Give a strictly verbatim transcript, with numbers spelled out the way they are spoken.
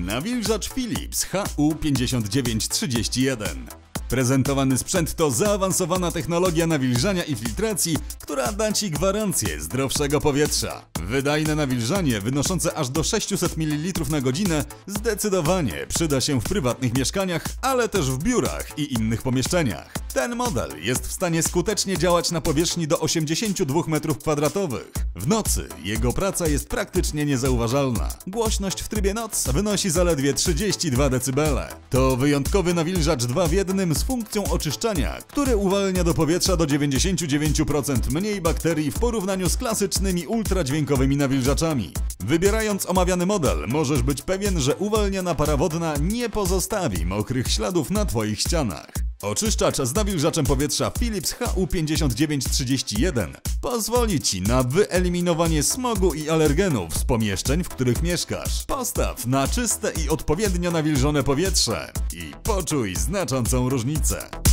Nawilżacz Philips H U pięćdziesiąt dziewięć trzydzieści jeden. Prezentowany sprzęt to zaawansowana technologia nawilżania i filtracji, która da Ci gwarancję zdrowszego powietrza. Wydajne nawilżanie wynoszące aż do sześćset mililitrów na godzinę zdecydowanie przyda się w prywatnych mieszkaniach, ale też w biurach i innych pomieszczeniach. Ten model jest w stanie skutecznie działać na powierzchni do osiemdziesięciu dwóch metrów kwadratowych. W nocy jego praca jest praktycznie niezauważalna. Głośność w trybie noc wynosi zaledwie trzydzieści dwa decybele. To wyjątkowy nawilżacz dwa w jednym z funkcją oczyszczania, który uwalnia do powietrza do dziewięćdziesięciu dziewięciu procent mniej bakterii w porównaniu z klasycznymi ultradźwiękowymi nawilżaczami. Wybierając omawiany model, możesz być pewien, że uwalniana para wodna nie pozostawi mokrych śladów na Twoich ścianach. Oczyszczacz z nawilżaczem powietrza Philips H U pięćdziesiąt dziewięć trzydzieści jeden pozwoli Ci na wyeliminowanie smogu i alergenów z pomieszczeń, w których mieszkasz. Postaw na czyste i odpowiednio nawilżone powietrze i poczuj znaczącą różnicę.